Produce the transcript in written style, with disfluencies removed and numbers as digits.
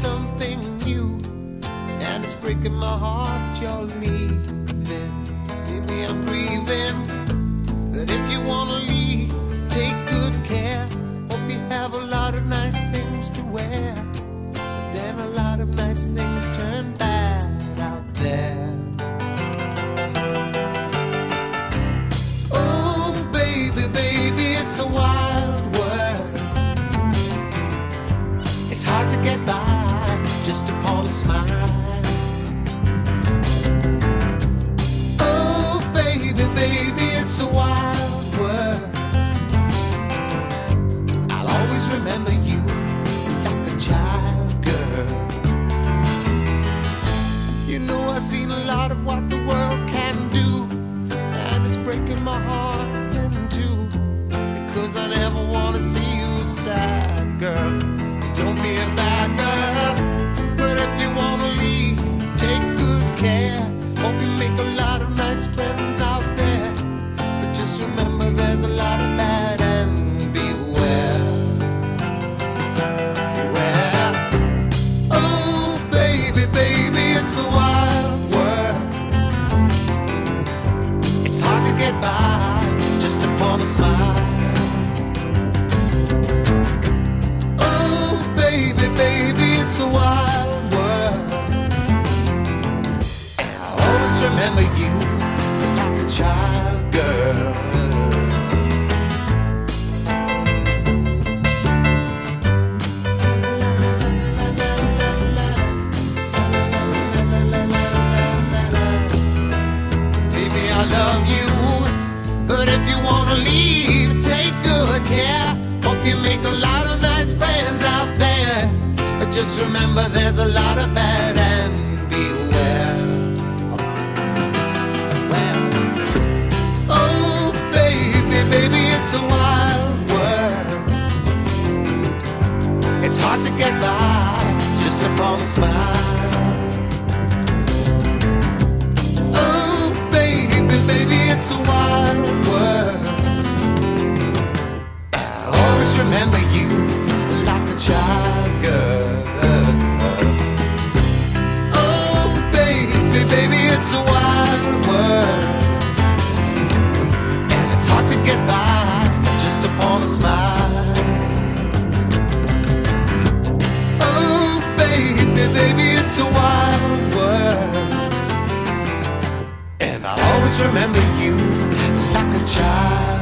something new, and it's breaking my heart you're leaving. Baby, I'm grieving. But if you wanna leave, take good care. Hope you have a lot of nice things to wear. But then a lot of nice things turn bad out there. Oh, baby, baby, it's a wild world. It's hard to get by just upon a smile. Oh, baby, baby, it's a wild world. I'll always remember you like a child, girl. You know I've seen a lot of what the world can do, and it's breaking my heart in two, because I never want to see you sad, girl. Don't be a bad girl. But if you want to leave, take good care. Hope you make a lot of nice friends out there. But just remember there's a lot of bad, and beware. Beware. Oh, baby, baby, it's a wild world. It's hard to get by just upon a smile. Oh, baby, baby, it's a wild world. And I'll always remember you like a child, girl. Baby, I love you, but if you wanna leave, take good care. Hope you make a lot of nice friends out there. But just remember there's a lot of bad, and beware. Well, oh, baby, baby, it's a wild world. It's hard to get by just upon a smile. Oh, baby, baby, it's a wild world. I'll always remember you like a child, girl. Oh, baby, baby, it's a wild world. And it's hard to get by just upon a smile. Oh, baby, baby, it's a wild world. And I'll always remember you like a child.